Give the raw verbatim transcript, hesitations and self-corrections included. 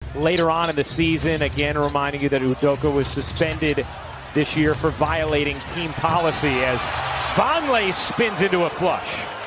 later on in the season. Again, reminding you that Udoka was suspended this year for violating team policy as Vonleh spins into a flush.